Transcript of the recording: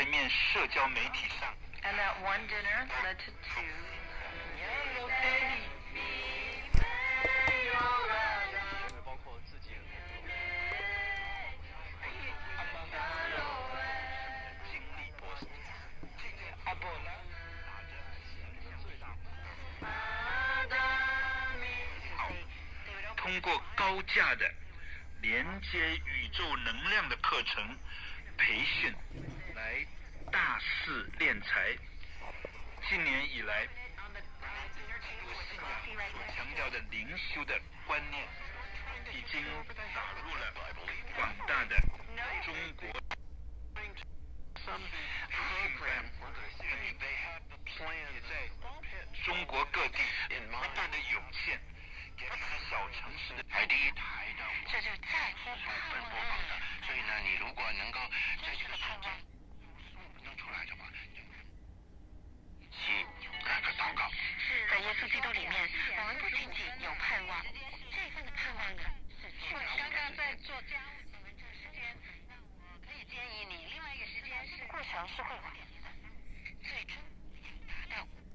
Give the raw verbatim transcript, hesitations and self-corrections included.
外面社交媒体上。 And that one dinner led to two. 包括自己。 通过高价的连接宇宙能量的课程培训，来大肆敛财。近年以来，信仰所强调的灵修的观念，已经打入了广大的中国。也在中国各地不断的涌现。这些小城市的台第一台的， 这就再次播放的，所以呢，你如果能够在这个时间弄出来的话，一起来个祷告。 在耶稣基督里面，我们不仅仅有盼望，这份的盼望呢是确实的。刚刚在做家务，我们这时间，那我可以建议你另外一个时间是过程是会晚的，最终达到。